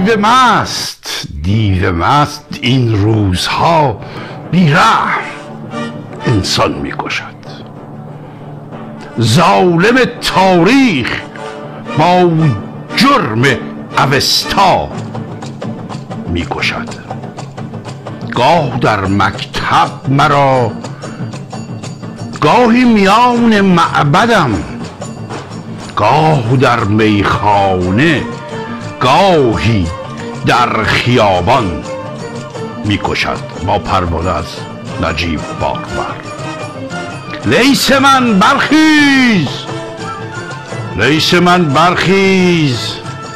دیو مست این روزها بی‌رحم انسان می‌کشد. ظالم تاریخ با جرم اوستا می‌کشد. گاه در مکتب مرا، گاهی میان معبدم، گاه در میخانه، گاهی در خیابان میکشد. با پروانه از نجیب بارور. لیث من برخیز، لیث من برخیز،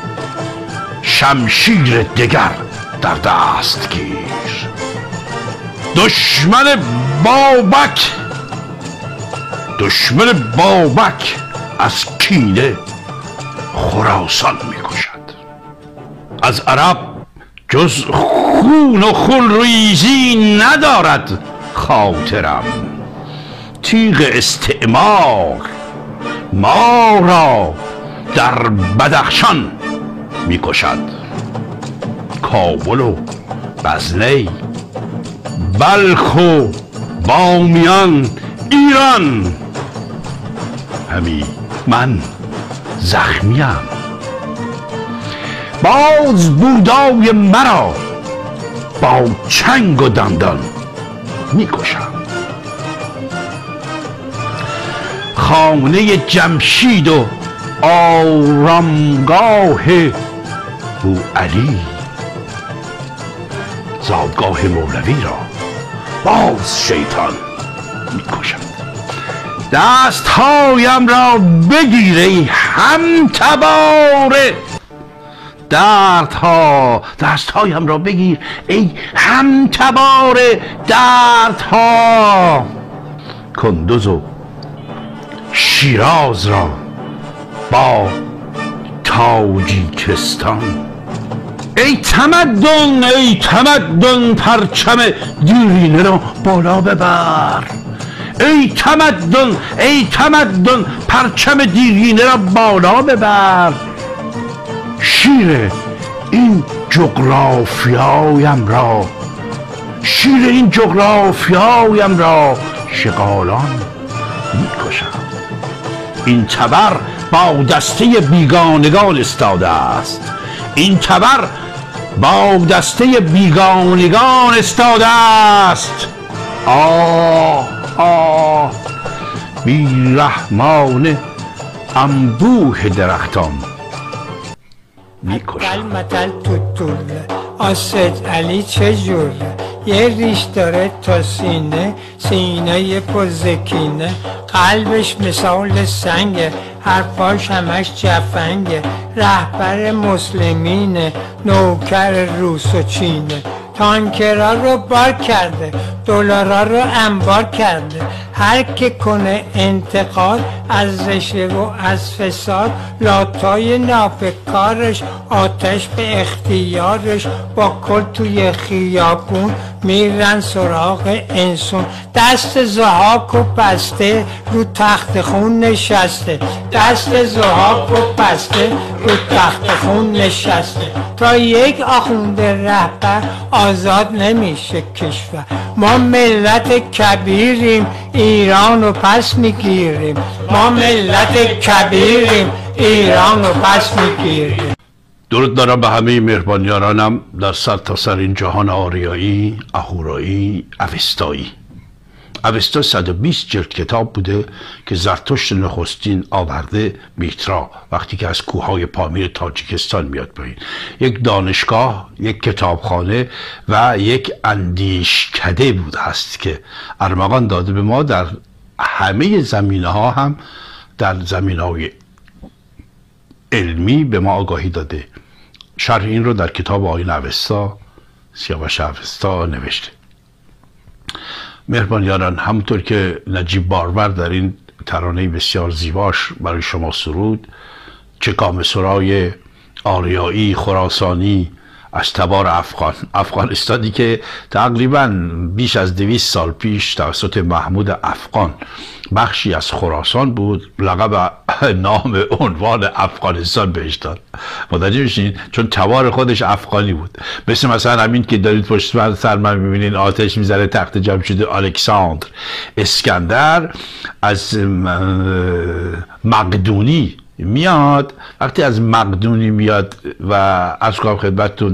شمشیر دگر در دست گیر. دشمن بابک، دشمن بابک از کینه خراسان میکشد. از عرب جز خون و خونریزی ندارد خاطرم. تیغ استعمار ما را در بدخشان میکشد. کابل و غزنی، بلخ و بامیان، ایران، همی من زخمیم. باز بودای مرا با چنگ و دندان میکشم. خانه جمشید و آرامگاه بوعلی، زادگاه مولوی را باز شیطان میکشد. دستهایم را بگیر ای همتبار دردها، دستهایم را بگیر ای همتبار دردها. کندوز و شیراز را با تاجیکستان. ای تمدن، ای تمدن، پرچم دیرینه را بالا ببر. ای تمدن، ای تمدن، پرچم دیرینه را بالا ببر. شیر این جغرافیایم را، شیر این جغرافیایم را شغالان میکشم. این تبر با دسته بیگانگان استاده است. این تبر با دسته بیگانگان استاده است. آه آه، بیرحمان انبوه درختان میکشم. متل توتول آسد علی چجوره؟ یه ریش داره تا سینه، سینه پرزکینه، قلبش مثال سنگه، حرفاش همش جفنگه. رهبر مسلمینه، نوکر روس و چینه. تانکرها رو بار کرده، دلارا رو انبار کرده. هر که کنه انتقاد از رشوه و از فساد، لاتای ناپکارش آتش به اختیارش. با کل توی خیابون میرن سراغ انسون. دست ضحاک و بسته رو تخت خون نشسته. دست ضحاک و بسته رو تخت خون نشسته. تا یک آخونده رهبر آزاد نمیشه کشور. ما ملت کبیریم، ایران رو پس میگیریم. ما ملت کبیریم، ایران رو پس میگیریم. درود دارم به همه مهربانیارانم در سرتاسر این جهان آریایی، اهورایی، اوستایی. اوستا 120 جلد کتاب بوده که زرتشت نخستین آورده میترا وقتی که از کوههای پامیر تاجیکستان میاد پایین. یک دانشگاه، یک کتابخانه و یک اندیشکده بوده است که ارمغان داده به ما در همه زمینه ها، هم در زمینه های علمی به ما آگاهی داده. شرح این رو در کتاب آیین اوستا، سیاوش اوستا نوشته. مهربانیاران، همونطور که نجیب بارور در این ترانه بسیار زیباش برای شما سرود، چه کامسرای آریایی، خراسانی، از تبار افغانستانی که تقریبا بیش از 200 سال پیش توسط محمود افغان بخشی از خراسان بود، لقب نام عنوان افغانستان بهش داد. متوجه میشین؟ چون تبار خودش افغانی بود. مثلا همین که دارید پشت سر من میبینین آتش میزنه تخت جمشید الکساندر. اسکندر از مقدونی میاد. وقتی از مقدونی میاد و از کنم خدمتتون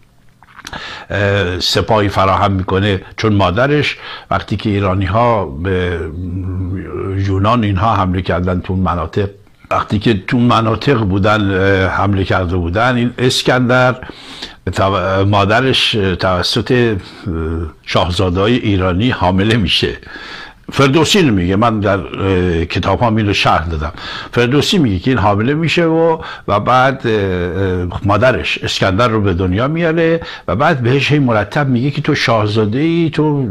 سپاهی فراهم میکنه، چون مادرش وقتی که ایرانی ها به یونان اینها حمله کردن تو مناطق، وقتی که تو مناطق بودن حمله کرده بودن، این اسکندر مادرش توسط شاهزاده‌های ایرانی حامله میشه. فردوسی میگه، من در کتاب ها اینو شرح دادم. فردوسی میگه که این حامله میشه و بعد مادرش اسکندر رو به دنیا میاره و بعد بهش مرتب میگه که تو شاهزاده ای، تو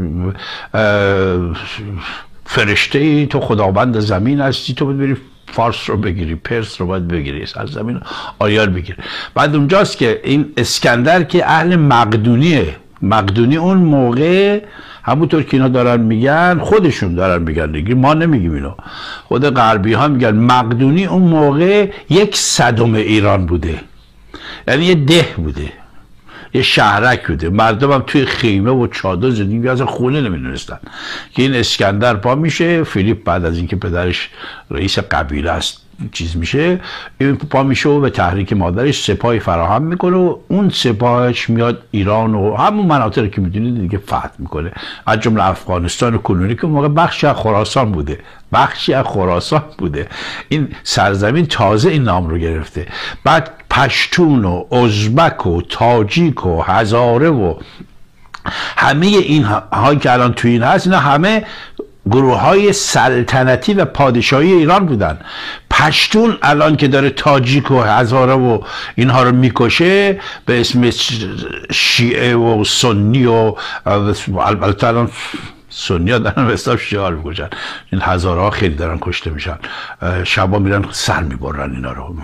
فرشته ای، تو خداوند زمین هستی، تو باید بری فارس رو بگیری، پرس رو باید بگیری، سرزمین آریار بگیری. بعد اونجاست که این اسکندر که اهل مقدونیه، مقدونی اون موقع همونطور که اینا دارن میگن، خودشون دارن میگن دیگه، ما نمیگیم اینو، خود غربی ها میگن مقدونی اون موقع 1/100 ایران بوده، یعنی یه ده بوده، یه شهرک بوده. مردم هم توی خیمه و چادر زندگی، از خونه نمیدونستن که این اسکندر پا میشه. فیلیپ بعد از اینکه پدرش رئیس قبیله است چیز میشه، این پا میشه و به تحریک مادرش سپاهی فراهم میکنه و اون سپاهش میاد ایران و همون مناطقی که میدونید دیگه فتح میکنه، از جمله افغانستان و کنونی که موقع بخشی از خراسان بوده، بخشی از خراسان بوده. این سرزمین تازه این نام رو گرفته. بعد پشتون و ازبک و تاجیک و هزاره و همه این هایی که الان توی این هست، اینا همه گروه های سلطنتی و پادشاهی ایران بودن. پشتون الان که داره تاجیک و هزاره و اینها رو میکشه به اسم شیعه و سنی و البته الان سنی ها دارن به حساب شیعه ها رو میکشن، این هزاره ها خیلی دارن کشته میشن، شبا میرن سر میبرن اینا رو.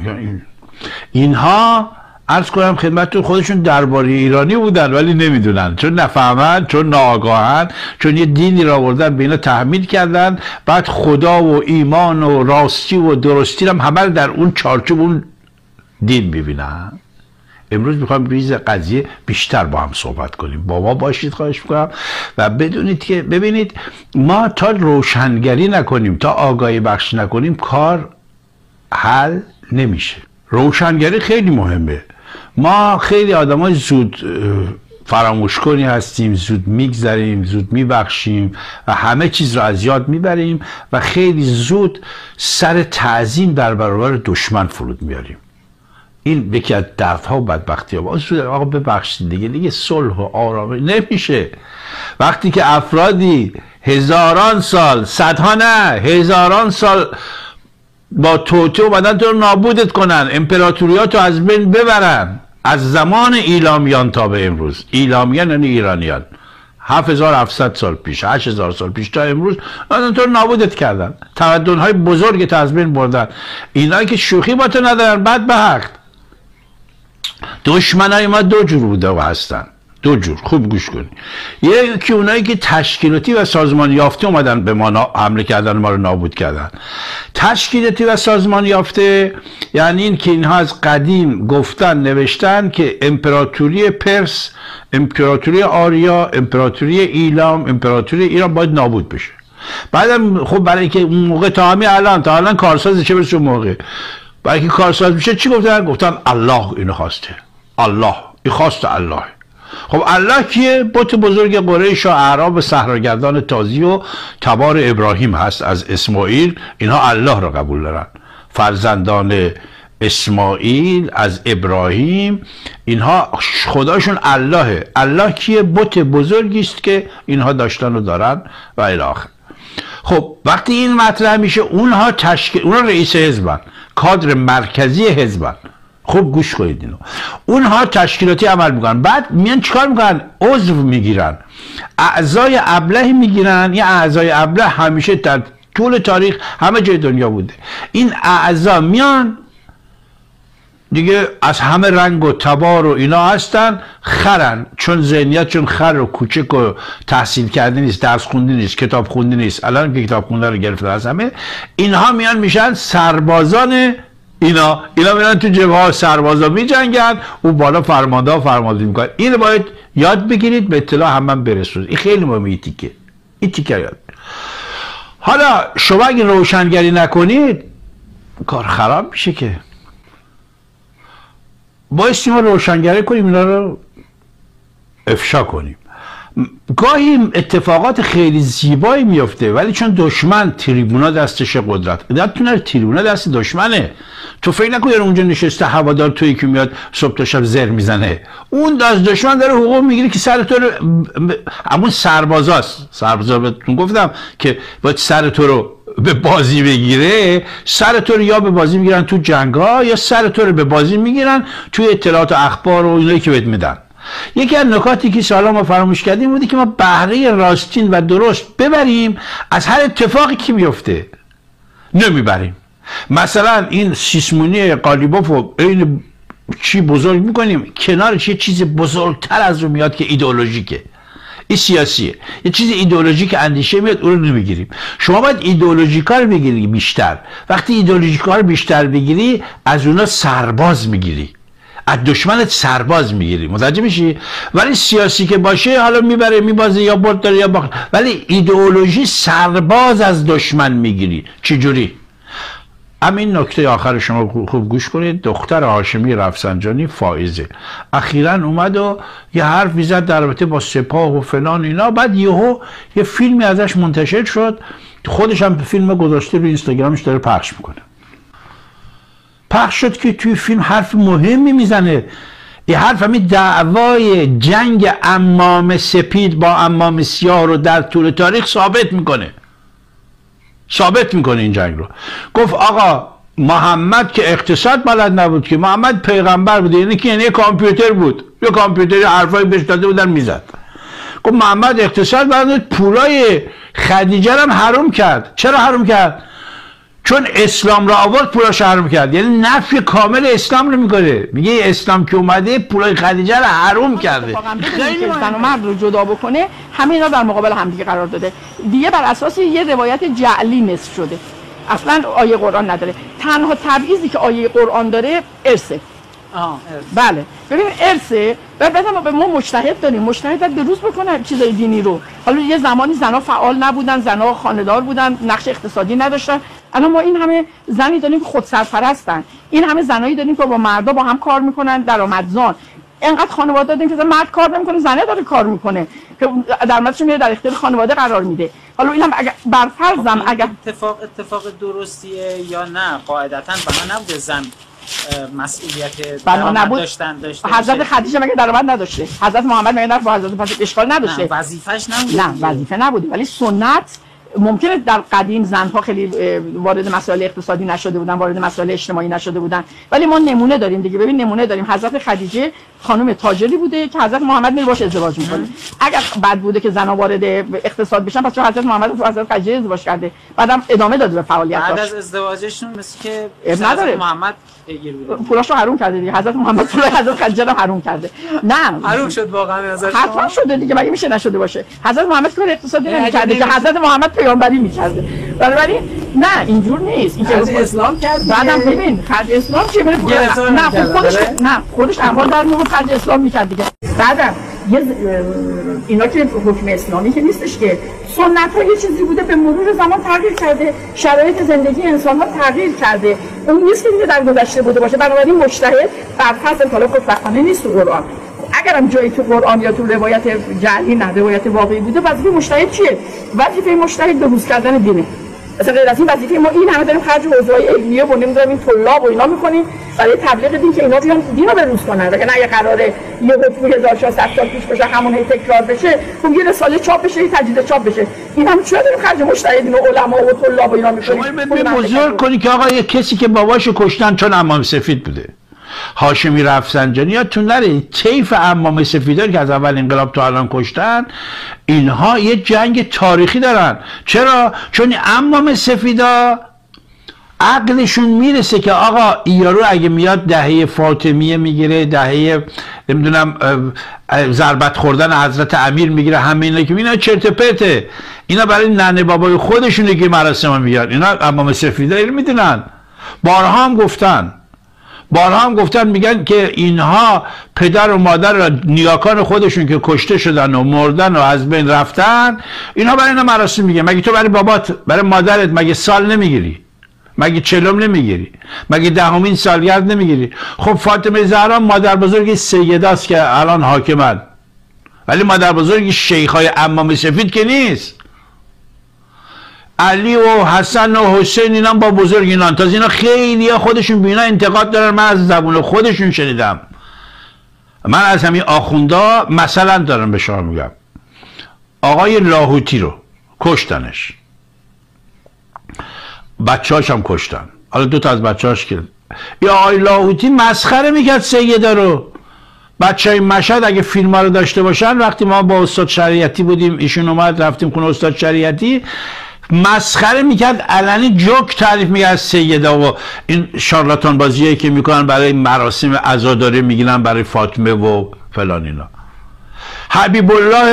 اینها عرض کنم خدمتتون خودشون درباری ایرانی بودن ولی نمیدونن، چون نفهمن، چون ناآگاهن، چون یه دینی را آوردن به اینا تحمیل کردن، بعد خدا و ایمان و راستی و درستی هم همه در اون چارچوب اون دین میبینن. امروز میخوایم ریز قضیه بیشتر با هم صحبت کنیم. با ما باشید خواهش میکنم و بدونید که ببینید ما تا روشنگری نکنیم، تا آگاهی بخش نکنیم، کار حل نمیشه. روشنگری خیلی مهمه. ما خیلی آدمای زود فراموش کنی هستیم، زود میگذریم، زود میبخشیم و همه چیز رو از یاد میبریم و خیلی زود سر تعظیم در برابر دشمن فرود میاریم. این یکی از دردها و بدبختی ها. آقا ببخشید دیگه صلح و آرامی نمیشه. وقتی که افرادی هزاران سال، صدها نه هزاران سال با توطئه اومدن تو رو نابودت کنن، امپراتوریات رو از بین ببرن، از زمان ایلامیان تا به امروز، ایلامیان یعنی ایرانیان، 7700 سال پیش، 8000 سال پیش تا امروز اومدن تو رو نابودت کردن، تمدن‌های بزرگت از بین بردن. اینا که شوخی با تو ندارن، بد به حق. دشمنای ما دو جور بوده و هستن، دو جور، خوب گوش کنید. یکی اونایی که تشکیلاتی و سازمان یافته اومدن به ما حمله کردن، ما رو نابود کردن. تشکیلاتی و سازمان یافته یعنی این که اینها از قدیم گفتن نوشتن که امپراتوری پرس، امپراتوری آریا، امپراتوری ایلام، امپراتوری ایران باید نابود بشه. بعدم خب برای اینکه اون موقع تا الان کارساز چه برسه اون موقع، برای اینکه کارساز میشه چی گفتن؟ گفتن الله اینو خواسته، الله این خواست الله. خب الله کیه؟ بت بزرگ قریش و اعراب و صحراگردان تازی و تبار ابراهیم هست از اسماعیل. اینها الله را قبول دارن، فرزندان اسماعیل از ابراهیم، اینها خداشون اللهه. الله کیه؟ بت بزرگی است که اینها داشتن و دارن و الی آخر. خب وقتی این مطرح میشه، اونها رئیس حزبن، کادر مرکزی حزبن. خوب گوش کنید اینو. اونها تشکیلاتی عمل میکنن، بعد میان چیکار میکنن؟ عضو میگیرن، اعضای ابله میگیرن. این اعضای ابله همیشه در طول تاریخ همه جای دنیا بوده. این اعضا میان دیگه از همه رنگ و تبار و اینا هستن، خرن، چون ذهنیت چون خر و کوچک و تحصیل کرده نیست، درس خوندی نیست، کتاب خوندی نیست. الان که کتاب خونده رو گرفته از همه، اینها میان میشن سربازان اینا میرن تو جبهه ها، سربازا میجنگن، اون بالا فرمانده ها فرماندهی میکنن. اینو باید یاد بگیرید، به اطلاع هم برسونید. این خیلی مهمه. این تیکه یاد. حالا شما اگه روشنگری نکنید کار خراب میشه که. بایستی ما روشنگری کنیم، اینا رو افشا کنیم. گاهی اتفاقات خیلی زیبایی میفته، ولی چون دشمن تریبونا دستش قدرت، یادتونه تریبونا دست دشمنه. تو فکر نکن اونجا نشسته هوادار تویی که میاد صبح تا شب زر میزنه، اون از دشمن داره حقوق میگیره که سر تو رو، همون سربازاست. سربازا بهتون گفتم که باید سر تو رو به بازی بگیره، سر تو رو یا به بازی میگیرن تو جنگا، یا سر تو رو به بازی میگیرن توی اطلاعات و اخبار و اینایی که بهت میدن. یکی از نکاتی که سالا ما فراموش کردیم بودی که ما بهره راستین و درست ببریم از هر اتفاقی که میفته. نمیبریم. مثلا این سیسمونی قالیباف این چی بزرگ میکنیم، کنارش یه چیز بزرگتر از رو میاد که ایدئولوژیکه. این سیاسیه. یه چیز ایدئولوژیک اندیشه میاد، اون رو نمیگیریم. شما باید ایدئولوژیکا رو بگیری بیشتر. وقتی ایدئولوژیکا رو بیشتر بگیری، از اونا سرباز میگیری، از دشمنت سرباز میگیری. متوجه میشی؟ ولی سیاسی که باشه، حالا میبره میبازه یا برد داره یا باخت، ولی ایدئولوژی سرباز از دشمن میگیری. چجوری؟ همین نکته آخر شما خوب گوش کنید. دختر هاشمی رفسنجانی فائزه اخیراً اومد و یه حرفی زد در رابطه با سپاه و فلان اینا، بعد یهو یه فیلمی ازش منتشر شد، خودش هم فیلم گذاشته رو اینستاگرامش داره پخش میکنه. پخش شد که توی فیلم حرف مهمی میزنه. این حرف همین دعوای جنگ عمام سپید با عمام سیاه رو در طول تاریخ ثابت میکنه این جنگ رو. گفت آقا محمد که اقتصاد بلد نبود، که محمد پیغمبر بود، یعنی که یعنی کامپیوتر بود، یه کامپیوتری حرفایی بهش داده بودن میزد. گفت محمد اقتصاد بلد بود، پولای خدیجه رو هم حروم کرد. چرا حروم کرد؟ چون اسلام را آورد پولاش حروم کرد. یعنی نفی کامل اسلام رو میکنه. میگه اسلام که اومده پولای خدیجه رو حروم کرده. خیلی زن و مرد رو جدا بکنه، همه اینا در مقابل همدیگه قرار داده. دیگه بر اساس یه روایت جعلی نصف شده. اصلا آیه قرآن نداره. تنها تبعیضی که آیه قرآن داره ارثه. بله ببین ارثه. بعد ما مجتهد داریم، مجتهد باید به روز بکنه چیزای دینی رو. حالا یه زمانی زنا فعال نبودن، زنا خانه‌دار بودن، نقش اقتصادی نداشتن. الان ما این همه زنی داریم که خودسرپرستن، این همه زنایی داریم که با مردا با هم کار میکنن، درآمدزان. اینقدر خانواده داریم که مرد کار نمیکنه، زنه داره کار میکنه که درآمدش میره در اختیار خانواده قرار میده. حالا اینم اگر برفرضم اگر اتفاق درستیه یا نه، قاعدتاً بنا نبوده زن مسئولیت درآمد داشتن. حضرت خدیجه مگه درآمد نداشته؟ حضرت محمد مگه با حضرت پس اشکال نداشته؟ نه وظیفش نبوده. نه وظیفه نبوده، ولی سنت. ممکنه در قدیم زنها خیلی وارد مسائل اقتصادی نشده بودن، وارد مسائل اجتماعی نشده بودن، ولی ما نمونه داریم دیگه. ببین نمونه داریم، حضرت خدیجه خانم تاجری بوده که حضرت محمد میره باش ازدواج میکنه. اگر بد بوده که زنها وارد اقتصاد بشن، پس چون حضرت محمد با حضرت خدیجه ازدواج کرده، بعدم ادامه داده به فعالیتش. بعد از ازدواجشون مثل که حضرت محمد پولاشو حروم کرده دیگه. حضرت محمد پول حضرت خدیجه رو حروم کرده. نه حروم شد واقعا ازش. حتما شده دیگه، مگه میشه نشده باشه؟ حضرت محمد کار اقتصادی نمی‌کرده که حضرت محمد پیامبری می‌کرده. بنابراین نه اینجور نیست. این که اسلام کرد بعدم ببین خرج اسلام چه بره نه خودش اموال در میون خرج اسلام می‌کرد دیگه. بعدم اینا که حکم اسلامی که نیستش که، سنت ها یه چیزی بوده به مرور زمان تغییر کرده، شرایط زندگی انسان ها تغییر کرده، اون نیست که در گذشته بوده باشه. بنابراین مجتهد بر فرض کالا خوشبختانه نیست تو قرآن. اگرم جایی تو قرآن یا تو روایت جعلی نه روایت واقعی بوده، وظیفه مجتهد چیه؟ وظیفه مجتهد به روز کردن دینه. مثلا غیر از این وظیفه ما این همه داریم خرج حوزه‌های علمیه و نمی‌دونم این طلاب و اینا می‌کنیم برای تبلیغ دین که اینا بیان دینو به روز کنن. اگه نه یه قراره یه حکمی 1400 سال پیش بشه همون هی تکرار بشه، خب یه رساله چاپ بشه، یه تجدید چاپ بشه. این هم چرا داریم خرج مجتهدین و علما و طلاب و اینا می‌کنیم؟ شما بزرگ کنی که آقا یه کسی که باباشو کشتن چون عمام سفید بوده، هاشمی رفسنجانی، یادتون نره طیف عمام سفیدا که از اول انقلاب تا الان کشتن، اینها یه جنگ تاریخی دارن. چرا؟ چون عمام سفیدا عقلشون میرسه که آقا یارو اگه میاد دهه فاطمیه میگیره، دهه نمیدونم ضربت خوردن حضرت امیر میگیره، همه اینا که اینا چرت پرته، اینا برای ننه بابای خودشونه که مراسم میگیرن، اینا امام سفیده رو میدونن. بارها هم گفتن میگن که اینها پدر و مادر و نیاکان خودشون که کشته شدن و مردن و از بین رفتن، اینها برای اینا مراسم میگن. مگه تو برای بابات، برای مادرت مگه سال نمیگیری؟ مگه چلم نمیگیری؟ مگه دهمین سالگرد نمیگیری؟ خب فاطمه زهرا مادر بزرگی سیده است که الان حاکمن، ولی مادر بزرگی شیخای امام سفید که نیست. علی و حسن و حسین اینا با بزرگینان، تازه اینا خیلی ها خودشون بینا انتقاد دارن. من از زبون خودشون شنیدم. من از همین آخوندا مثلا دارم به شما میگم، آقای لاهوتی رو کشتنش، بچه‌هاش هم کشتن، حالا 2 تا از بچه‌هاش که یا آقای لاهوتی مسخره میکرد سیده رو. بچه‌های مشهد اگه فیلم ها رو داشته باشن، وقتی ما با استاد شریعتی بودیم، ایشون اومد رفتیم خونه استاد شریعتی، مسخره میکرد، علنی جوک تعریف میکرد سیده و این شارلاتان بازیایی که میکنن برای مراسم عزاداری میگیرن برای فاطمه و فلان اینا. حبیب الله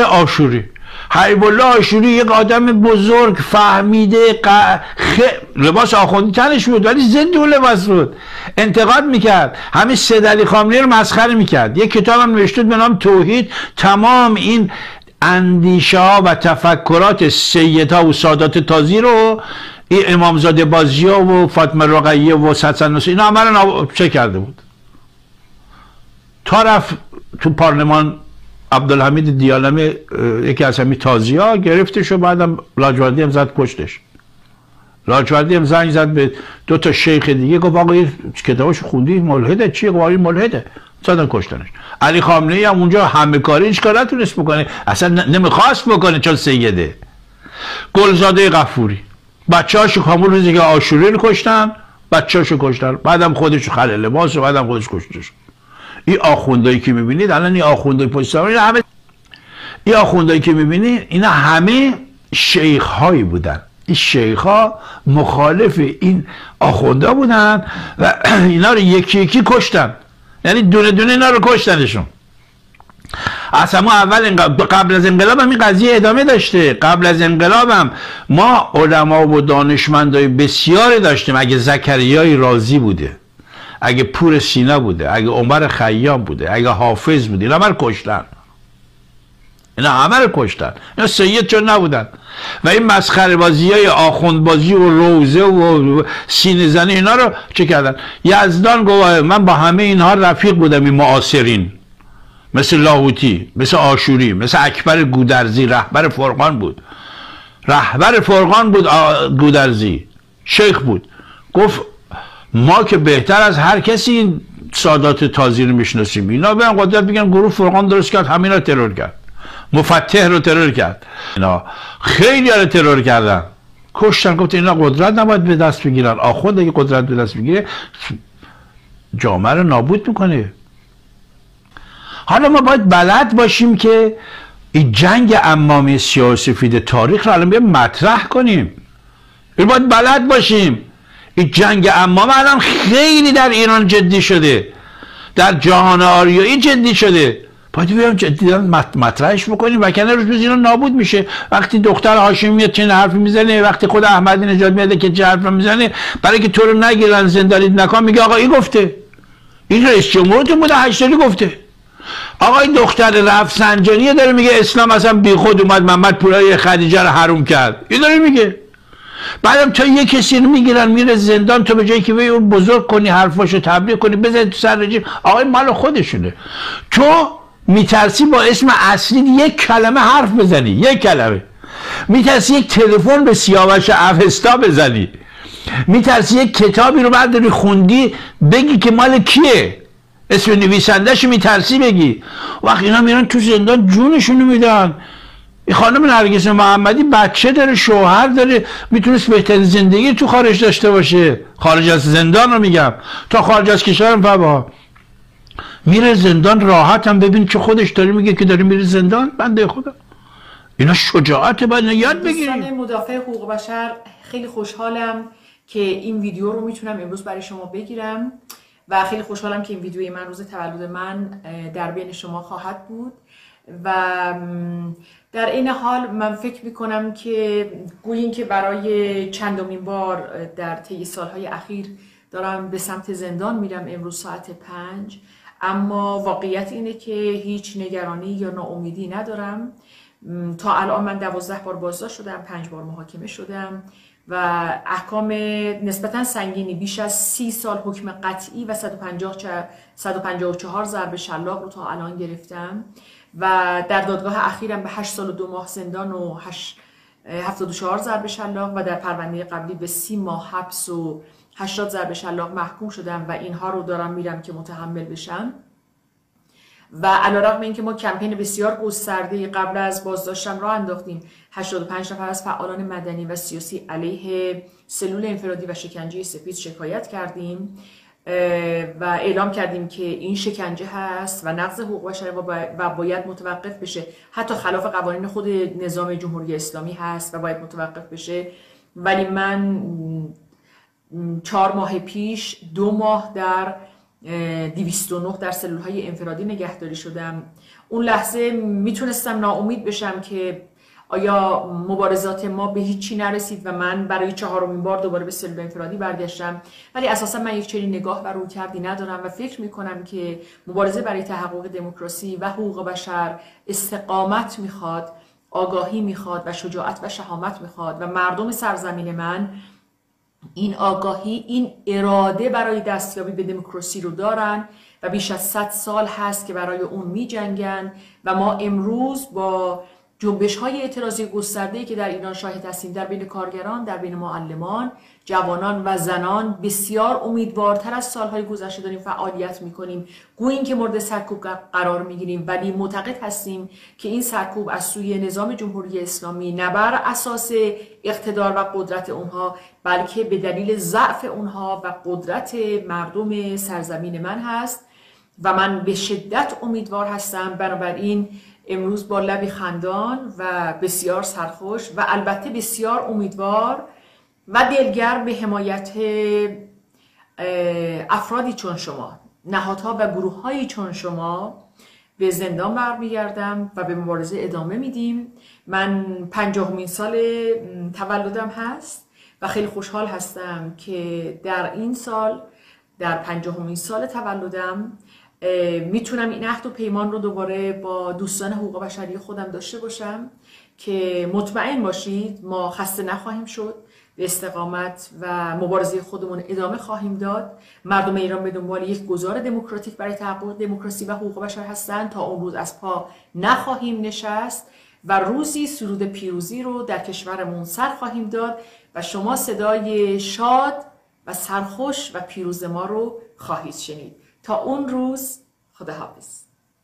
آشوری یک آدم بزرگ، فهمیده، لباس آخوندی تنش بود ولی ضد اون لباس بود، انتقاد میکرد. همین سید علی خامنه‌ای رو مسخره میکرد. یک کتاب هم نوشته به نام توحید، تمام این اندیشه ها و تفکرات سیدها و سادات تازی رو، این امامزاده بازی‌ها و فاطمه رقیه و حسن حسین، اینا همه رو چه کرده بود. تا رفت تو پارلمان عبدالحمید دیالمه، یکی از همین تازی ها گرفتش و بعدم لاجوردی هم زد کشتش. لاجوردی هم زنگ زد به 2 تا شیخ دیگه، گفت آقا این کتاباشو خوندی ملحده؟ چیه؟ گفت این ملحده. زدن کشتنش. علی خامنه‌ای هم اونجا همه کاری هیچ کار نتونست بکنه، اصلا نمیخواست بکنه چون سیده. گلزاده غفوری بچه‌هاشو همون روزی که عاشوری رو کشتن، بچه‌هاشو کشتن، بعدم خودش خلع لباس و بعدم خودش کشتش. این آخوندایی که میبینید الان، این آخوندای پشت سر همه، این آخوندایی که میبینید اینا همه شیخ‌هایی بودن. این شیخ‌ها مخالف این آخوندا بودن و اینا رو یکی یکی کشتن، یعنی دونه دونه اینا رو کشتنشون. اصلا اول قبل از انقلاب هم این قضیه ادامه داشته. قبل از انقلاب هم ما علما و دانشمندای بسیاری داشتیم. اگه زکریای رازی بوده، اگه پور سینا بوده، اگه عمر خیام بوده، اگه حافظ بوده، اینا همه رو کشتن. اینا سید چون نبودن. و این مسخره بازی های آخوند بازی و روزه و سینه زنی اینا رو چه کردن؟ یزدان گواه من با همه اینها رفیق بودم، این معاصرین، مثل لاهوتی، مثل آشوری، مثل اکبر گودرزی، رهبر فرقان بود گودرزی، شیخ بود. گفت ما که بهتر از هر کسی این سادات تازی رو میشناسیم. اینا به قدرت بگن گروه فرقان درست کرد، همین رو ترور کرد، مفتح رو ترور کرد، اینا خیلی رو ترور کردن، کشتن. گفت اینا قدرت نباید به دست بگیرن، آخوند اگه قدرت به دست بگیره جامعه رو نابود میکنه. حالا ما باید بلد باشیم که این جنگ عمامه سیاه‌وسفید تاریخ رو الان بیایم مطرح کنیم. این باید بلد باشیم. این جنگ عمامه الان خیلی در ایران جدی شده، در جهان آریایی جدی شده. باید بیایم جدی مطرحش بکنیم و کنه روز اینا نابود میشه. وقتی دختر هاشمی میاد چه حرفی میزنه، وقتی خود احمدی نژاد میاد که چه حرفی میزنه، برای که تو رو نگیرن زندانی نکن، میگه آقا این گفته، این رئیس جمهورتون بوده 80 گفته. آقا این دختر رفسنجانی داره میگه اسلام اصلا بی خود اومد محمد پورای خدیجه رو حروم کرد، این داره میگه. بعدم تا یه کسی رو میگیرن میره زندان، تو به جایی که به اون بزرگ کنی، حرفاشو تبلیغ کنی، بزنی تو سر رژیم، آقا این مال خودشونه. تو میترسی با اسم اصلی یک کلمه حرف بزنی، یک کلمه. میترسی یک تلفن به سیاوش اوستا بزنی، میترسی یک کتابی رو برداری خوندی بگی که مال کیه، اسم نویسندهش میترسی بگی. وقت اینا میرن تو زندان جونشونو میدن. این خانم نرگس محمدی بچه داره، شوهر داره، میتونست بهترین زندگی تو خارج داشته باشه، خارج از زندان رو میگم، تا خارج از کشورم فبا میره زندان راحت. هم ببین چه خودش داره میگه که داره میره زندان. بنده خدا اینا شجاعت باید یاد بگیریم. دوستان مدافع حقوق بشر، خیلی خوشحالم که این ویدیو رو میتونم امروز برای شما بگیرم و خیلی خوشحالم که این ویدیوی من روز تولد من در بین شما خواهد بود. و در این حال من فکر میکنم که گویین که برای چندمین بار در طی سالهای اخیر دارم به سمت زندان میرم امروز ساعت 5، اما واقعیت اینه که هیچ نگرانی یا ناامیدی ندارم. تا الان من 12 بار بازداشت شدم، 5 بار محاکمه شدم و احکام نسبتا سنگینی بیش از 30 سال حکم قطعی و 154 ضرب شلاق رو تا الان گرفتم و در دادگاه اخیرم به 8 سال و 2 ماه زندان و 74 ضرب شلاق و در پرونده قبلی به 30 ماه حبس و 80 ضرب شلاق محکوم شدم و اینها رو دارم میرم که متحمل بشم. و علیرغم اینکه ما کمپین بسیار گسترده قبل از بازداشتم راه انداختیم، 85 نفر از فعالان مدنی و سیاسی علیه سلول انفرادی و شکنجه سپید شکایت کردیم و اعلام کردیم که این شکنجه هست و نقض حقوق بشر و باید متوقف بشه، حتی خلاف قوانین خود نظام جمهوری اسلامی هست و باید متوقف بشه. ولی من 4 ماه پیش 2 ماه در 209 در سلول‌های انفرادی نگهداری شدم. اون لحظه میتونستم ناامید بشم که آیا مبارزات ما به هیچی نرسید و من برای 4مین بار دوباره به سلول انفرادی برگشتم، ولی اساسا من یک چنین نگاه و رویکردی ندارم و فکر میکنم که مبارزه برای تحقق دموکراسی و حقوق بشر استقامت میخواد، آگاهی میخواد و شجاعت و شهامت میخواد و مردم سرزمین من این آگاهی، این اراده برای دستیابی به دموکراسی رو دارن و بیش از 100 سال هست که برای اون می جنگن و ما امروز با جنبش‌های اعتراضی گسترده‌ای که در ایران شاهد هستیم، در بین کارگران، در بین معلمان، جوانان و زنان، بسیار امیدوارتر از سالهای گذشته داریم فعالیت می‌کنیم. گوییم که مورد سرکوب قرار می‌گیریم، ولی معتقد هستیم که این سرکوب از سوی نظام جمهوری اسلامی نه بر اساس اقتدار و قدرت اونها، بلکه به دلیل ضعف اونها و قدرت مردم سرزمین من هست و من به شدت امیدوار هستم. بنابراین امروز با لبی خندان و بسیار سرخوش و البته بسیار امیدوار و دلگرم به حمایت افرادی چون شما، نهادها و گروه‌هایی چون شما به زندان برمیگردم و به مبارزه ادامه میدیم. من 50مین سال تولدم هست و خیلی خوشحال هستم که در این سال، در 50مین سال تولدم، میتونم این عهد و پیمان رو دوباره با دوستان حقوق بشری خودم داشته باشم که مطمئن باشید ما خسته نخواهیم شد، به استقامت و مبارزه خودمون ادامه خواهیم داد. مردم ایران به دنبال یک گذار دموکراتیک برای تحقق دموکراسی و حقوق بشر هستند. تا اون روز از پا نخواهیم نشست و روزی سرود پیروزی رو در کشورمون سر خواهیم داد و شما صدای شاد و سرخوش و پیروز ما رو خواهید شنید. تا اون روز خداحافظ.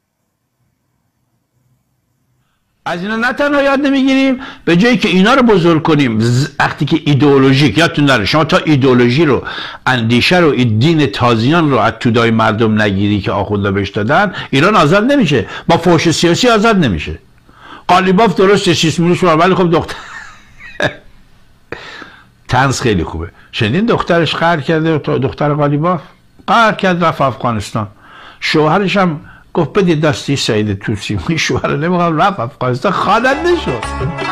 از اینا نه تنها یاد نمیگیریم، به جایی که اینا رو بزرگ کنیم، وقتی که ایدئولوژیک، یادتون نره شما تا ایدئولوژی رو، اندیشه رو، دین تازیان رو از تودای مردم نگیری که آخونده بهش دادن، ایران آزاد نمیشه، با فحش سیاسی آزاد نمیشه. قالیباف درسته 6 میلیون شما، ولی خب دختر طنز خیلی خوبه. شنیدین دخترش قهر کرده، دختر قالیباف قهر کرد رفت افغانستان، شوهرش هم گفت بدید دستی سعید توسی، این شوهر نمیخوام، رفت افغانستان، خواننده شد.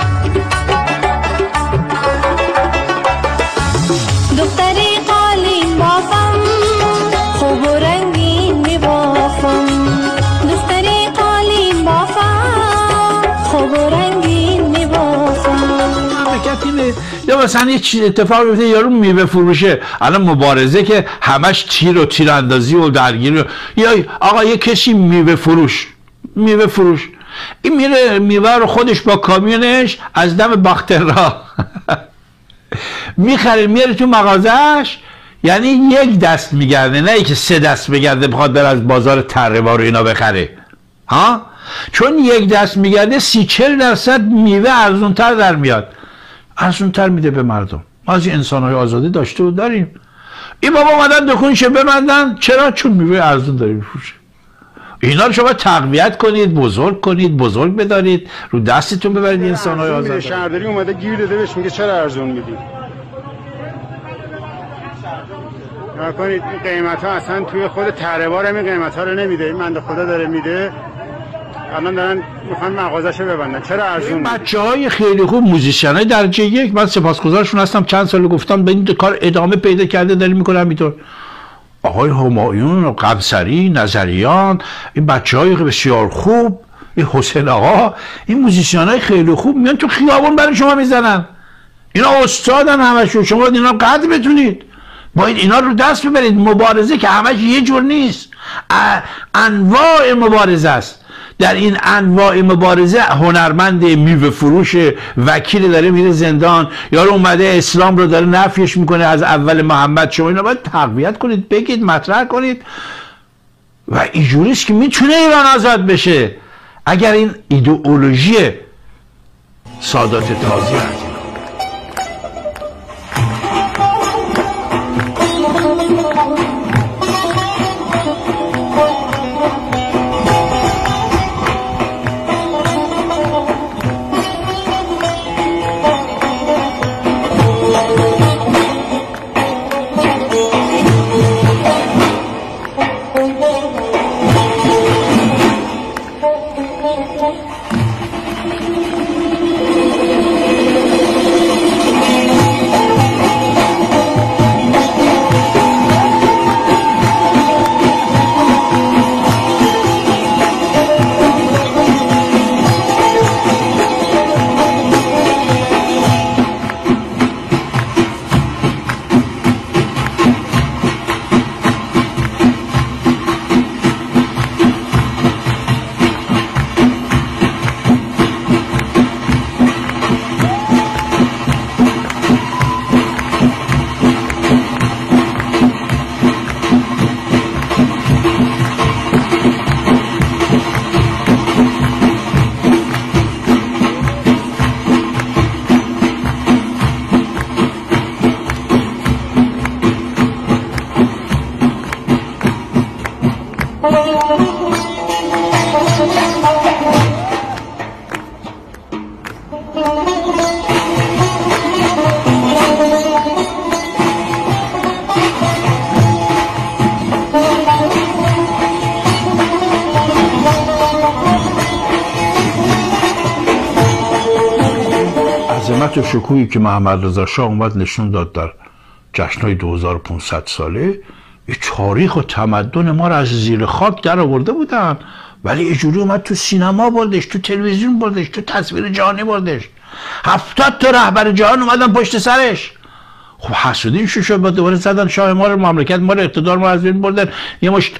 دختری قالی بافم خوب و رنگین میبافم، دختری قالی بافم خوب و رنگین میبافم. اینه یا مثلا یه چیز اتفاق بیفته یارو میوه فروشه، الان مبارزه که همش تیر و تیراندازی و درگیری، یا آقا یه کسی میوه فروش این میره میوه رو خودش با کامیونش از دم باخترا میخره میاره تو مغازهش، یعنی یک دست میگرده، نه اینکه 3 دست بگرده بخواد بره از بازار تره‌بار رو اینا بخره ها، چون یک دست میگرده 30-40% میوه ارزونتر در میاد، ارزونتر میده به مردم. ما از این انسان‌های آزادی داشته و داریم. این بابا اومدن دکونش ببندن، چرا؟ چون میوه ارزون داره میفروشه. اینا رو شما تقویت کنید، بزرگ کنید، بزرگ بدارید، رو دستتون ببرید انسان‌های آزادی. شهرداری اومده گیر داده بهش میگه چرا ارزون میدی؟ نکنید این قیمت ها اصلا توی خود تره‌بار این قیمت ها رو نمیده. این بنده خدا داره میده، الان دارن میخوان مغازه‌شو ببندن. چرا ارزون؟ بچه‌های خیلی خوب موزیسینای درجه یک، من سپاسگزارشون هستم، چند سال گفتم به این کار ادامه پیدا کرده، داریم میکنم اینطور. آقای همایون و قمصری، نظریان، این بچه‌های بسیار خوب، این حسین آقا، این موزیسینای خیلی خوب میان تو خیابون برای شما میزنن. اینا استادن همشون، شما اینا قدر بتونید، باید اینا رو دست ببرید. مبارزه که همش یه جور نیست، انواع مبارزه است. در این انواع مبارزه هنرمند میوه فروش، وکیل داره میره زندان، یارو اومده اسلام رو داره نفیش میکنه از اول محمد. شما اینا باید تقویت کنید، بگید، مطرح کنید و اینجوریست که میتونه ایران آزاد بشه اگر این ایدئولوژی سادات تازی هست. عظمت و شکوهی که محمد رضا شاه اومد نشون داد در جشن‌های 2500 ساله، یه تاریخ و تمدن ما رو از زیر خاک در آورده بودن، ولی اینجوری اومد تو سینما بردش، تو تلویزیون بردش، تو تصویر جهانی بردش. 70 تا رهبر جهان اومدن پشت سرش. خب حسودین شو شد، با دوباره زدن شاه ما رو، مملکت ما رو، اقتدار ما رو از بین بردن. یه مشت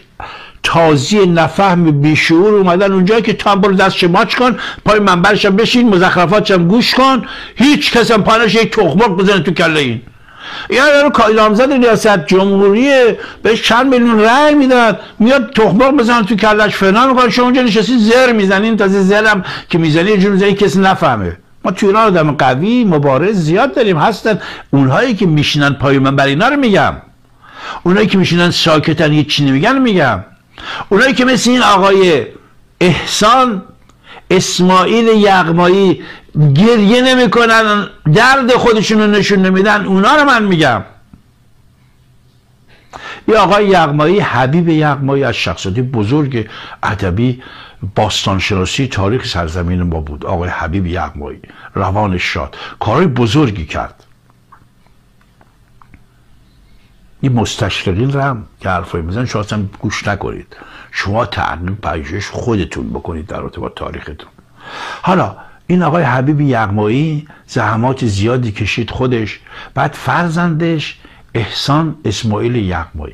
تازی نفهم بیشعور اومدن اونجا که تو هم برو دستش ماچ کن، پای منبرش هم بشین، مزخرفاتش هم گوش کن، هیچ کس هم پانش یک تخمق بزنه تو کله این. یارو نامزد ریاست جمهوریه، بهش چند میلیون رأی میدن، میاد تخمق بزنه تو کلش فلان میکنه. شما اونجا نشستی زر میزنین، تازه زرم که میزنی یه جور میزنی کسی نفهمه. ما تو ایران آدم قوی مبارز زیاد داریم، هستن اونهایی که میشینن پای منبر، اینا رو میگم. اونایی که میشینن ساکتن هیچ نمیگن میگم. اونایی که مثل این آقای احسان اسماعیل یغمایی گریه نمیکنن، درد خودشون رو نشون نمیدن، اونا رو من میگم. یه آقای یغمایی، حبیب یغمایی، از شخصیت بزرگ ادبی باستانشناسی تاریخ سرزمین ما بود. آقای حبیب یغمایی روانش شاد، کارهای بزرگی کرد. این مستشرقین رو هم که حرفایی میزن شما اصلا گوش نکنید، شما تحقیق پژوهش خودتون بکنید در رابطه با تاریختون. حالا این آقای حبیب یغمایی زحمات زیادی کشید خودش، بعد فرزندش احسان اسماعیل یغمایی،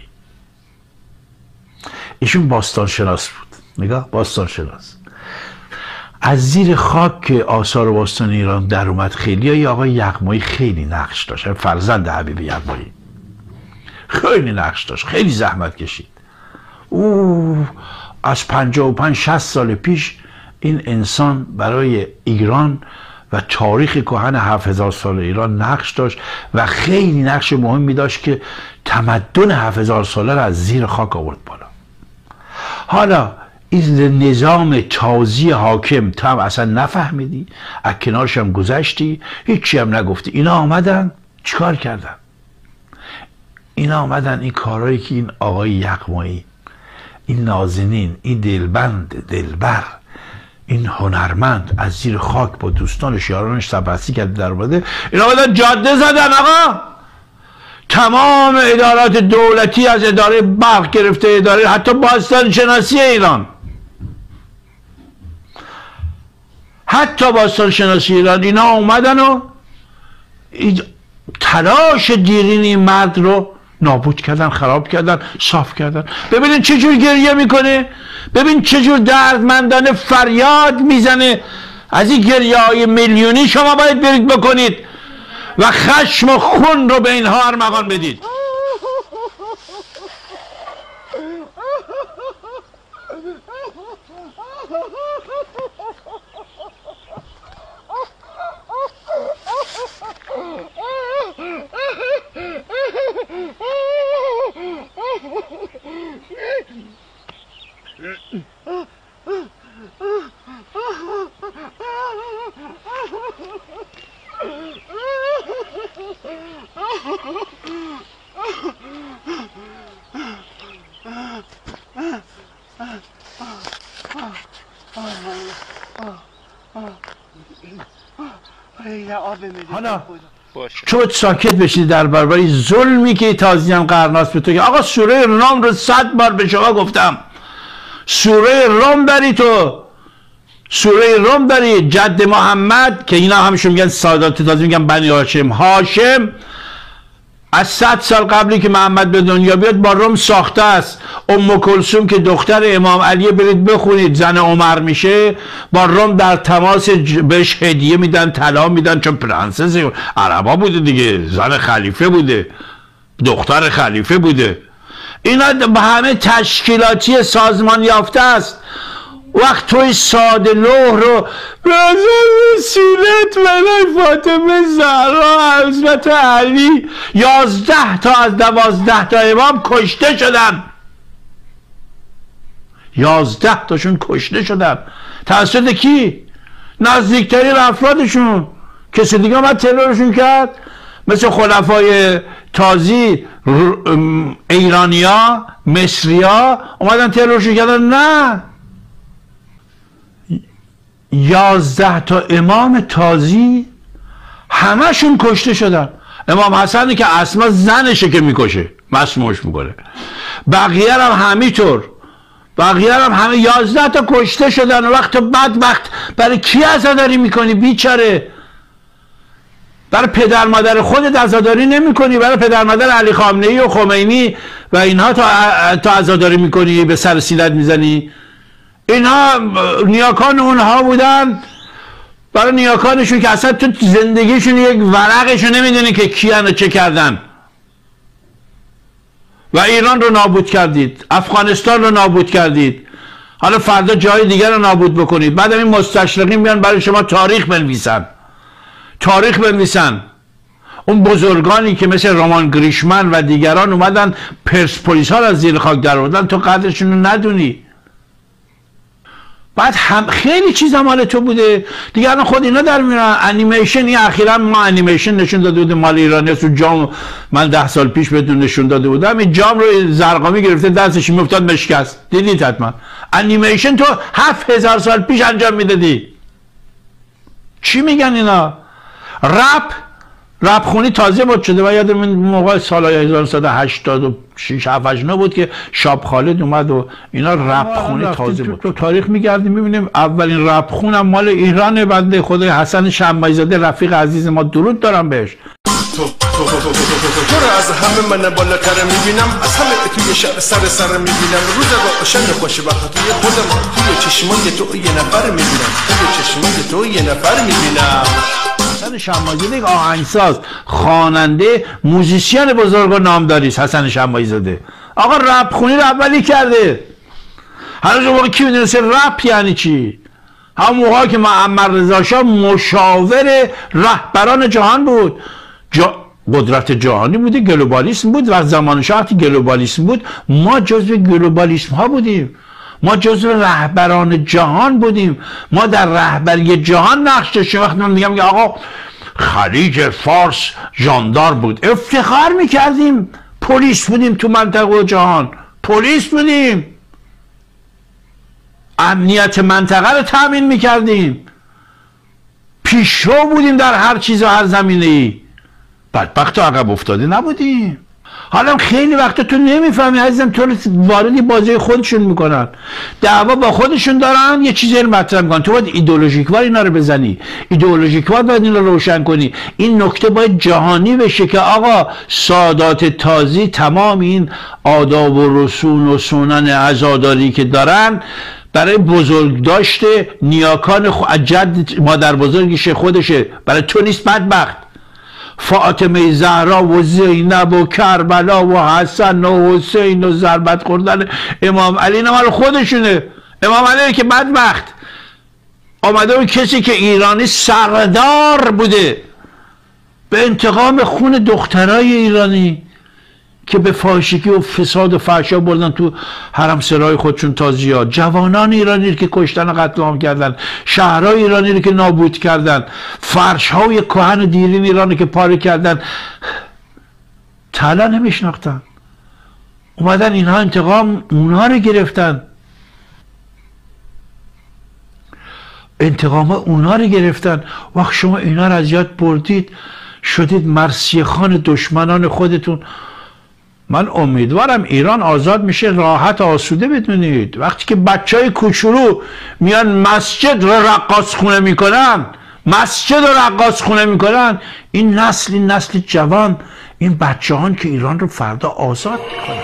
ایشون باستانشناس بود. نگاه، باستانشناس از زیر خاک که آثار باستان ایران در اومد. خیلی آقای یغمایی خیلی نقش داشت، فرزند حبیب یغمایی خیلی نقش داشت، خیلی زحمت کشید. او از 55-60 سال پیش این انسان برای ایران و تاریخ کهن 7000 سال ایران نقش داشت و خیلی نقش مهمی داشت که تمدن 7000 ساله را از زیر خاک آورد بالا. حالا این نظام تازی حاکم تو هم اصلا نفهمیدی، از کنارش هم گذشتی، هیچی هم نگفتی. اینا آمدن چیکار کردن؟ اینا آمدن این کارهایی که این آقای یغمایی، این نازنین، این دلبند دلبر، این هنرمند از زیر خاک با دوستانش یارانش تبعثی کرده در اومده، اینا آمدن جاده زدن. آقا تمام ادارات دولتی از اداره برق گرفته اداره حتی باستان شناسی ایران، حتی باستان شناسی ایران، اینا اومدن و تلاش دیرین این مرد رو نابود کردن، خراب کردن، صاف کردن. ببینید چجور گریه میکنه، ببین چجور دردمندانه فریاد میزنه. از این گریه های میلیونی شما باید برید بکنید و خشم و خون رو به اینها ارمغان بدید. حالا چون ساکت بشید در برابر ظلمی که تازیان قرناس به تو که آقا سوره رام رو 100 بار به شما گفتم، سوره رام بری، تو سوره رام بری. جد محمد که اینا همشون میگن سادات تازی میگن بنی هاشم، هاشم از 100 سال قبلی که محمد به دنیا بیاد با روم ساخته است. ام کلثوم که دختر امام علی، برید بخونید، زن عمر میشه، با روم در تماس، بهش هدیه میدن، طلا میدن، چون پرنسس عربا بوده دیگه، زن خلیفه بوده، دختر خلیفه بوده. اینا به همه تشکیلاتی سازمان یافته است. وقت توی ساده لوح رو رازم سیلت ملک فاطمه زهرا حضرت علی 11 تا از 12 تا امام کشته شدن، 11 تاشون کشته شدن. توسط کی؟ نزدیکترین افرادشون. کسی دیگه اومد ترورشون کرد؟ مثل خلفای تازی ایرانیا، مصریا اومدن ترورشون کردن؟ نه، 11 تا امام تازی همشون کشته شدن. امام حسنی که اسما زنشه که میکشه، مسمومش میکنه. بقیه هم همینطور، بقیه هم همه 11 تا کشته شدن. وقت بدبخت برای کی عزاداری میکنی بیچاره؟ برای پدر مادر خودت عزاداری نمیکنی؟ برای پدر مادر علی خامنه‌ای و خمینی و اینها تا عزاداری میکنی، به سر سینت میزنی؟ اینها نیاکان اونها بودن، برای نیاکانشون که اصلا تو زندگیشون یک ورقشون نمیدونی که کیان و چه کردن. و ایران رو نابود کردید، افغانستان رو نابود کردید، حالا فردا جای دیگر رو نابود بکنید. بعد این مستشرقین میان برای شما تاریخ بنویسن، تاریخ بنویسن. اون بزرگانی که مثل رمان گریشمن و دیگران اومدن پرسپولیس ها رو از زیر خاک در آوردن، تو قدرشون رو ندونی. بعد هم خیلی چیزا مال تو بوده دیگه، الان خود اینا در میرن. انیمیشن، این اخیرا ما انیمیشن نشون داده بوده مال ایرانی است. جام من 10 سال پیش بهتون نشون داده بودم، این جام رو زرقامی گرفته دستش میافتاد مشکست، دیدید حتما. انیمیشن تو 7000 سال پیش انجام میدادی. چی میگن اینا؟ رپ خونی تازه بود شده. و یادم این موقع سال 1986 79 بود که شاب خالد اومد و اینا رپ خونی تازه بود. تو تاریخ میگردیم میبینیم اولین رپ خون هم مال ایرانه. بنده خدا حسن شمعی زاده رفیق عزیز ما، درود دارم بهش. تو از همه من بالاتر میبینم، از همه توی شب سر میبینم. روز روشن خوشبخت توی خودم، توی چشمای تو یه نفر میبینم، توی چشمای تو یه نفر میبینم. حسن شمعی زاده آهنگساز، خواننده، موزیسین بزرگ و نامداری است. حسن شمعی زاده آقا رپ خونی رو اولی کرده. هنوز اون موقع کی میدونسته رپ یعنی چی؟ همون موقع که معمر رضا شاه مشاور رهبران جهان بود، قدرت جهانی بوده، گلوبالیسم بود. و زمان شاه وقتی گلوبالیسم بود، ما جزو گلوبالیسم ها بودیم، ما جزو رهبران جهان بودیم، ما در رهبری جهان نقش داشتیم. وقتی من میگم آقا خلیج فارس جاندار بود، افتخار میکردیم. پلیس بودیم تو منطقه و جهان، پلیس بودیم، امنیت منطقه رو تامین میکردیم، پیشرو بودیم در هر چیز و هر زمینه‌ای. بدبخت و عقب افتاده نبودیم. حالا خیلی وقتا تو نمیفهمی عزیزم، تو واردی بازی خودشون میکنن، دعوا با خودشون دارن، یه چیزی رو مطرح میکنن، تو باید ایدئولوژیکوار اینا رو بزنی، ایدئولوژیکوار باید اینا رو روشن کنی. این نکته باید جهانی بشه که آقا سادات تازی تمام این آداب و رسوم و سنن عزاداری که دارن برای بزرگ داشته نیاکان جد مادر بزرگش خودشه، برای تو نیست بدبخت. فاطمه زهرا و زینب و کربلا و حسن و حسین و ضربت خوردن امام علی اینا مال خودشونه. امام علی که بدبخت آمده اون کسی که ایرانی سردار بوده به انتقام خون دخترای ایرانی که به فاحشگی و فساد و فحشا بردن تو حرم سرای خودشون تازیات، جوانان ایرانی رو که کشتن و قتل عام کردن، شهرهای ایرانی رو که نابود کردن، فرشهای کهن دیرین ایرانی که پاره کردن، طلا نمیشناختن، اومدن اینها انتقام اونها رو گرفتن، انتقام اونها رو گرفتن. وقت شما اینا رو از یاد بردید شدید مرثیه خوان دشمنان خودتون. من امیدوارم ایران آزاد میشه، راحت آسوده بدونید. وقتی که بچهای کوچولو میان مسجد رو رقاص خونه میکنن، مسجد رو رقاص خونه میکنن، این نسل جوان، این بچه‌هان که ایران رو فردا آزاد میکنن.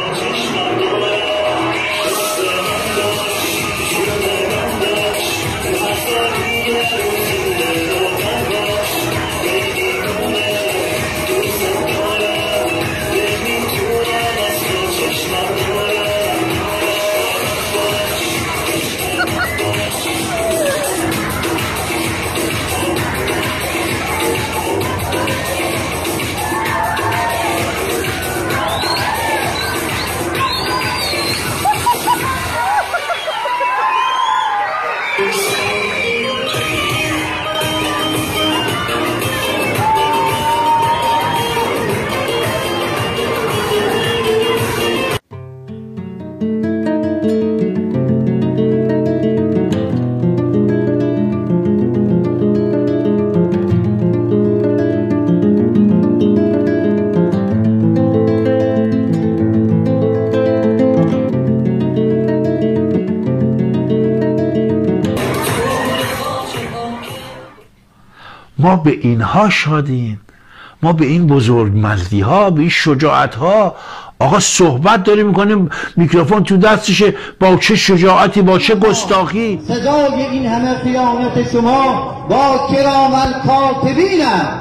ما به اینها شادیم، ما به این بزرگمردی ها، به این شجاعت ها. آقا صحبت داریم میکنیم، میکروفون تو دستشه، با چه شجاعتی، با چه گستاخی. سزای این همه خیانت شما با کرام الکاتبینم.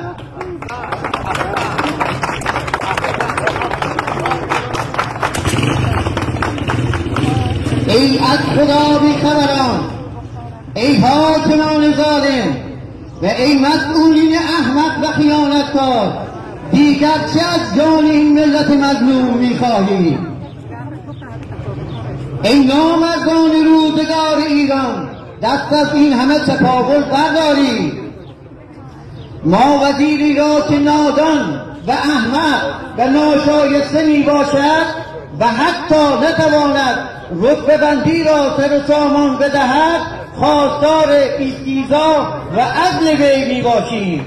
ای از خدا بیخبران، ای حاکمان ظالم و ای مسئولین احمق و خیانتکار، دیگر چه از جان این ملت مظلوم میخواهید؟ ای نامردان روزگار ایران، دست از این همه چپاول بردارید. ما وزیری را که نادان و احمق و ناشایسته می باشد و حتی نتواند رتبه بندی را سر و سامان بدهد، خواستار استیضاح و عدل وی می باشیم.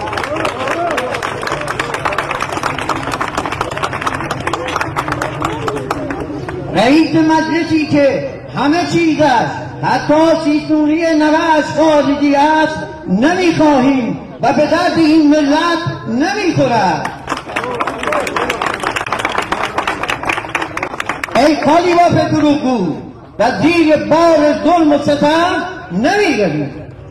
رئیس مجلسی که همه چیز است، حتی سیستونی نوش خارجی است، نمیخواهیم و به درد این ملت نمیخورد. ای خالی بافه دروغگو و زیر بار ظلم و ستم نمیروید.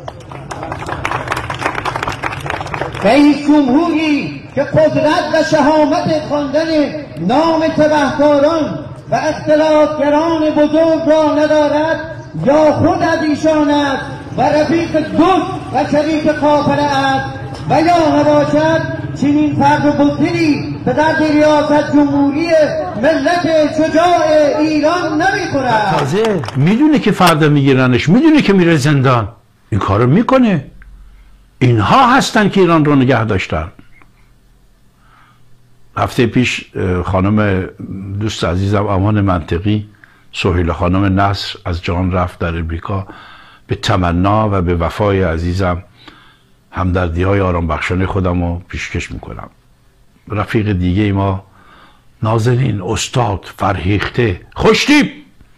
رئیس جمهوری که قدرت و شهامت خواندن نام تبهکاران و اختلافگران بزرگ را ندارد، یا خود از ایشان است و رفیق دوست و شریک قافله است، و یا نباشد چنین فرد و بزدلی به درد ریاست جمهوری ملت شجاع ایران نمیخورد. تازه میدونه که فردا میگیرنش، میدونه که میره زندان، این کارو میکنه. اینها هستن که ایران رو نگه داشتن. هفته پیش خانم دوست عزیزم امان منطقی، سهیل خانم نصر از جان رفت در امریکا. به تمنا و به وفای عزیزم همدردی های آرام بخشانه خودم رو پیشکش میکنم. رفیق دیگه ما نازنین استاد فرهیخته خوشتیپ،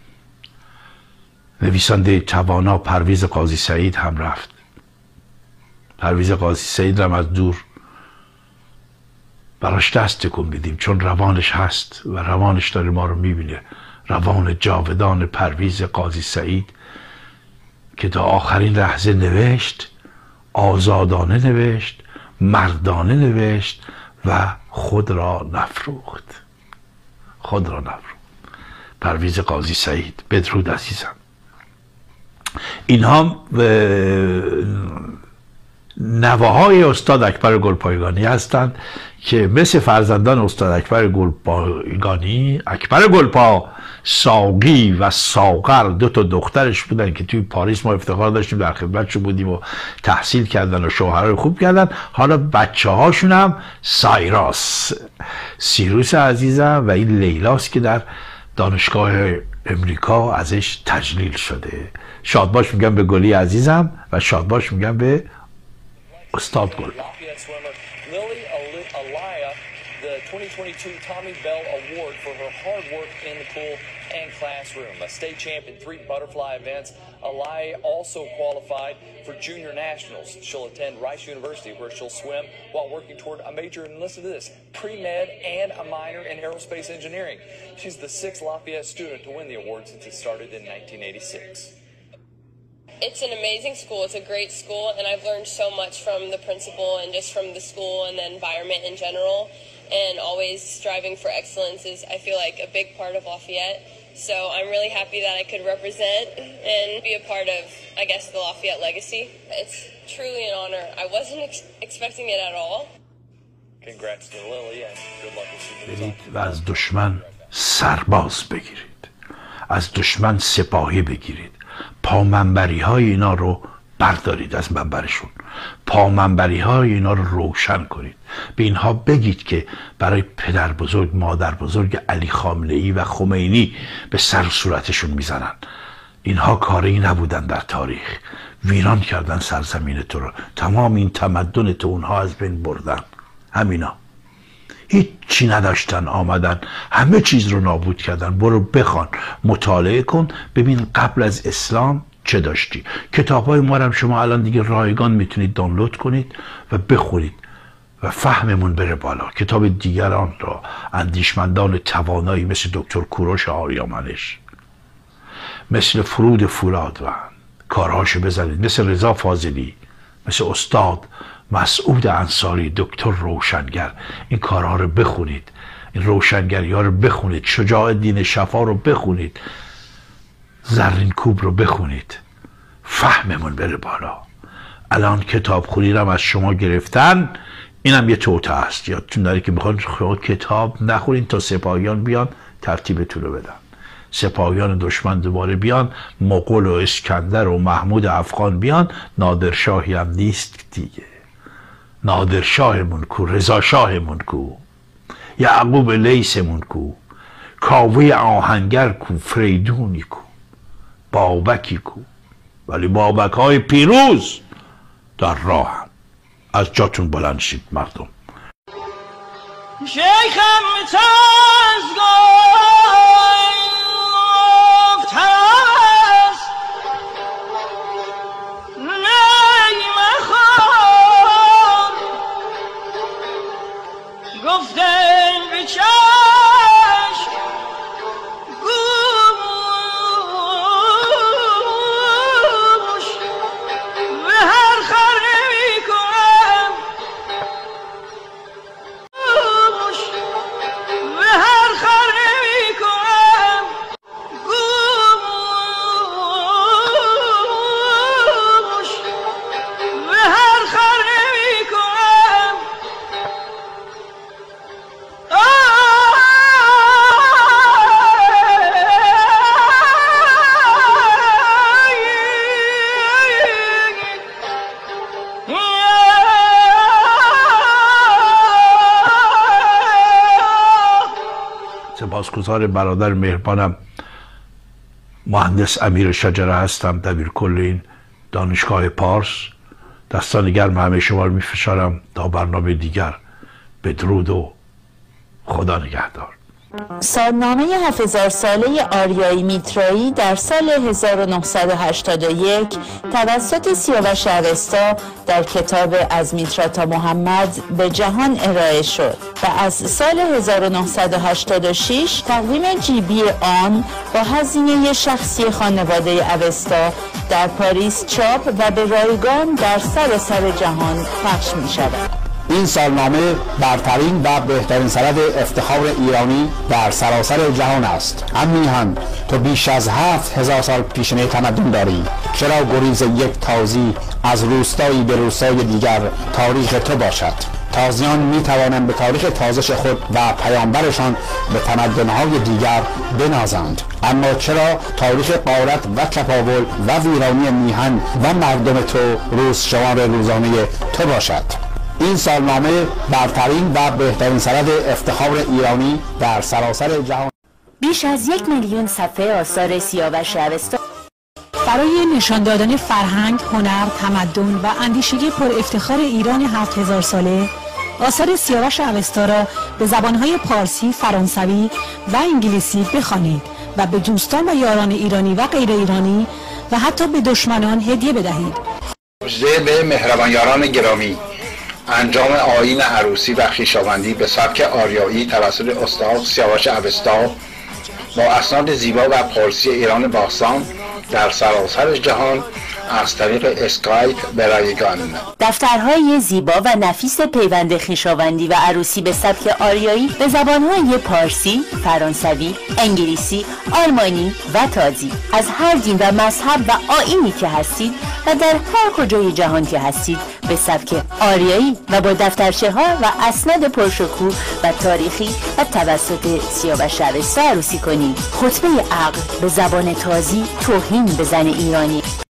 نویسنده توانا پرویز قاضی سعید هم رفت. پرویز قاضی سعید هم از دور براش دست تکون بدیم، چون روانش هست و روانش داره ما رو میبینه. روان جاودان پرویز قاضی سعید که تا آخرین لحظه نوشت، آزادانه نوشت، مردانه نوشت و خود را نفروخت. خود را نفروخت. پرویز قاضی سعید، بدرود عزیزم. اینها نواهای استاد اکبر گلپایگانی هستند که مثل فرزندان استاد اکبر گلپایگانی، اکبر گلپا ساقی و ساغر 2 تا دخترش بودن که توی پاریس ما افتخار داشتیم در خدمتشون بودیم و تحصیل کردن و شوهرای خوب کردن. حالا بچه هاشون هم سیروس عزیزم و این لیلاست که در دانشگاه امریکا ازش تجلیل شده. شادباش میگم به گلی عزیزم و شادباش میگم به استاد گل. The 2022 Tommy Bell Award for her hard work in the pool and classroom. A state champ in 3 butterfly events, Alai also qualified for junior nationals. She'll attend Rice University where she'll swim while working toward a major, and listen to this, pre-med and a minor in aerospace engineering. She's the 6th Lafayette student to win the award since it started in 1986. It's an amazing school. It's a great school, and I've learned so much from the principal and just from the school and the environment in general. And always striving for excellence is, I feel like, a big part of Lafayette. So I'm really happy that I could represent and be a part of, I guess, the Lafayette legacy. It's truly an honor. I wasn't expecting it at all. Congrats to Lily and good luck with برید و از دشمن سرباز بگیرید، از دشمن سپاهی بگیرید، پامنبری های اینا رو بردارید از منبرشون، پامنبری های اینا رو روشن کنید. به اینها بگید که برای پدر بزرگ، مادر بزرگ علی خامنه‌ای و خمینی به سر صورتشون میزنن. اینها کاری نبودن در تاریخ، ویران کردن سرزمین تو رو، تمام این تمدن تو اونها از بین بردن. همینا هیچ چی نداشتن، آمدن همه چیز رو نابود کردن. برو بخوان، مطالعه کن، ببین قبل از اسلام چه داشتی. کتاب های ما رو شما الان دیگه رایگان میتونید دانلود کنید و بخونید و فهممون بره بالا. کتاب دیگران را، اندیشمندان توانایی مثل دکتر کوروش آریامنش، مثل فرود فولادوند، کارهاشو بزنید، مثل رضا فاضلی، مثل استاد مسعود انصاری، دکتر روشنگر. این کارها رو بخونید، این روشنگری ها رو بخونید، شجاع الدین شفا رو بخونید، زرین کوب رو بخونید، فهممون بره بالا. الان کتاب خونی رو از شما گرفتن، اینم یه توته است. یادتون داره که میخوان کتاب نخونین تا سپاهیان بیان ترتیبتون رو بدن. سپاهیان دشمن دوباره بیان، مغول و اسکندر و محمود افغان بیان، نادرشاهی هم نیست دیگه. نادرشاهمون کو، رضا شاهمون کو، یعقوب لیثمون کو، کاوه آهنگر کو، فریدونی کو، بابکی کو. ولی بابک های پیروز در راه هم. از جاتون بلند شید مردم. شیخم تاز گفت هست نیم خور گفتن به چشم گوش به هر خره میکنم به هر خره سپاسگزار برادر مهربانم مهندس امیر شجره هستم، دبیر کل این دانشگاه پارس. دستان گرم همه شما رو میفشارم تا برنامه دیگر. بدرود و خدا نگهدار. سالنامه 7000 ساله آریایی میترایی در سال 1981 توسط سیاوش اوستا در کتاب از میترا تا محمد به جهان ارائه شد و از سال 1986 تقویم جیبی آن با هزینه شخصی خانواده اوستا در پاریس چاپ و به رایگان در سراسر جهان پخش می شود. این سالنامه برترین و بهترین سند افتخار ایرانی در سراسر جهان است. هم میهن تو بیش از 7000 سال پیشینه تمدن داری، چرا گریز یک تازی از روستایی به روستای دیگر تاریخ تو باشد؟ تازیان می توانند به تاریخ تازش خود و پیامبرشان به تمدن‌های دیگر بنازند، اما چرا تاریخ غارت و تپاول و ویرانی میهن و مردم تو روز شمار روزانه تو باشد؟ این سالنامه برترین و بهترین سند افتخار ایرانی در سراسر جهان. بیش از 1,000,000 صفحه آثار سیاوش اوستا برای نشان دادن فرهنگ، هنر، تمدن و اندیشگی پر افتخار ایران 7000 ساله، آثار سیاوش اوستا را به زبانهای پارسی، فرانسوی و انگلیسی بخوانید و به دوستان و یاران ایرانی و غیر ایرانی و حتی به دشمنان هدیه بدهید. مژده به مهربان یاران گرامی، انجام آیین عروسی و خویشاوندی به سبک آریایی توسط استاد سیاوش اوستا با اسناد زیبا و پارسی ایران باستان در سراسر جهان از طریق اسکایپ به رایگان. دفترهای زیبا و نفیس پیوند خویشاوندی و عروسی به سبک آریایی به زبانهای پارسی، فرانسوی، انگلیسی، آلمانی و تازی از هر دین و مذهب و آیینی که هستید و در هر کجای جهان که هستید به سبک آریایی و با دفترچه ها و اسناد پرشکوه و تاریخی و توسط سیاوش اوستا عروسی کنید. خطبه عقل به زبان تازی، توهین به زن ایرانی.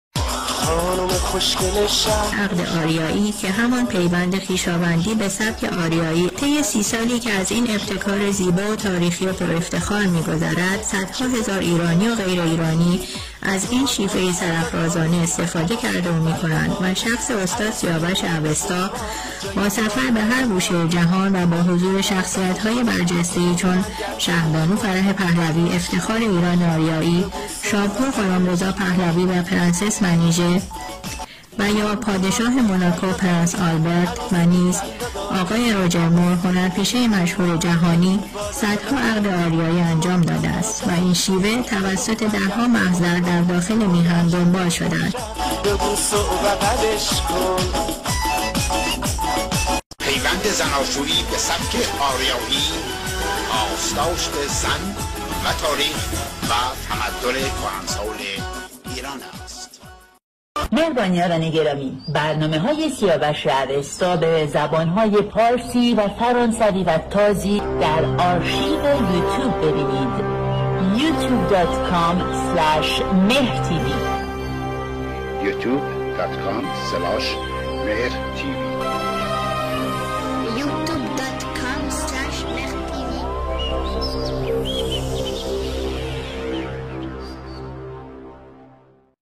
عقد آریایی که همان پیوند خویشاوندی به سبک آریایی طی 30 سالی که از این ابتکار زیبا و تاریخی و پر افتخار می‌گذرد، صدها هزار ایرانی و غیر ایرانی از این شیفه سرافرازانه استفاده کرده و می‌کنند و شخص استاد سیاوش اوستا با سفر به هر گوشه جهان و با حضور شخصیت‌های برجسته‌ای چون شهبانو فرح پهلوی افتخار ایران آریایی، شاپور غلامرضا پهلوی و پرنسس منیژه و یا پادشاه موناکو پرنس آلبرت و نیز آقای روجر مور هنرپیشه مشهور جهانی صدها عقد آریایی انجام داده است و این شیوه توسط دهها محضر در داخل میهن دنبال شده است. پیوند زناشویی به سبک آریایی، آستاشت زن و تاریخ و تمدن کهنسال ایران است. مهربانیان گرامی، برنامه‌های سیاوش اوستا به زبان‌های پارسی و فرانسوی و تازی در آرشیو یوتیوب ببینید. youtube.com/mehrtv youtube.com/mehrtv